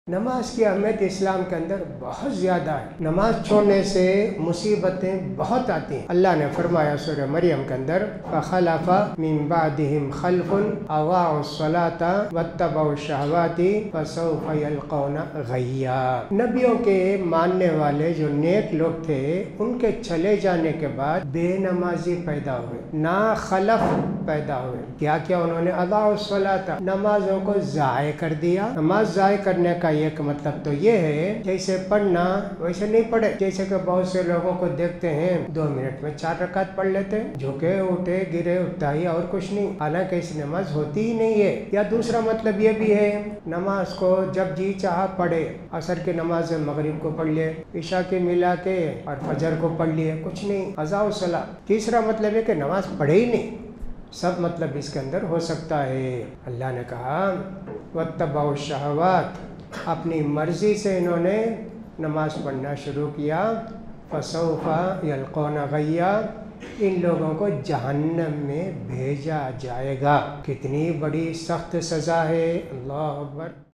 نماز کی اہمیت اسلام کے اندر بہت زیادہ ہے۔ نماز چھوڑنے سے مصیبتیں بہت آتی ہیں۔ اللہ نے فرمایا سورہ مریم کے اندر فَخَلَفَ مِن بَعْدِهِمْ خَلْفٌ أَضَاعُوا الصَّلَاةَ وَاتَّبَعُوا الشَّهَوَاتِ فَسَوْفَ يَلْقَوْنَ غَيًّا۔ نبیوں کے ماننے والے جو نیک لوگ تھے ان کے چلے جانے کے بعد بے نمازی پیدا ہوئے، نا خلف پیدا ہوئے۔ کیا کیا انہوں نے؟ اضاعوا الصلاۃ، نمازوں کو ضائع کر دیا۔ نماز ضائع کرنے کا ایک مطلب تو یہ ہے جیسے پڑھنا ویسے نہیں پڑھے، جیسے کہ بہت سے لوگوں کو دیکھتے ہیں 2 منٹ میں 4 رکعت پڑھ لیتے ہیں، جھکے اٹھے گرے اٹھتا ہی اور کچھ نہیں، حالانکہ ایسی نماز ہوتی ہی نہیں ہے۔ یا دوسرا مطلب یہ بھی ہے نماز کو جب جی چاہا پڑھے، عصر کی نماز مغرب کو پڑھ لیے، عشاء کی ملا کے اور فجر کو پڑھ لیے، کچھ نہیں، اضاعوا الصلاۃ۔ تیسرا مطلب ہے کہ نماز پڑھے ہی نہیں۔ سب مطلب اس کے اندر ہو سکتا ہے۔ اللہ نے کہا وَاتَّبَعُوا الشَّهَوَاتِ، اپنی مرضی سے انہوں نے نماز پڑھنا شروع کیا، فَسَوْفَ يَلْقَوْنَ غَيًّا، ان لوگوں کو جہنم میں بھیجا جائے گا۔ کتنی بڑی سخت سزا ہے، اللہ اکبر۔